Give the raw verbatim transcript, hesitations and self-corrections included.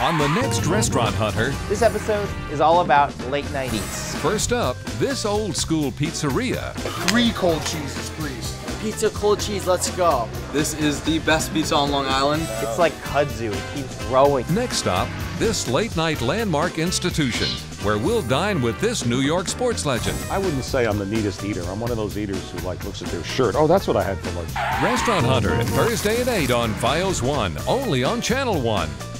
On the next Restaurant Hunter, This episode is all about late night eats. first up, this old school pizzeria. Three cold cheeses, please. Pizza, cold cheese, let's go. This is the best pizza on Long Island. It's like kudzu, it keeps growing. Next stop, this late night landmark institution, where we'll dine with this New York sports legend. I wouldn't say I'm the neatest eater. I'm one of those eaters who like looks at their shirt. Oh, that's what I had for lunch. Restaurant Hunter, Thursday at eight on Fios one, only on Channel one.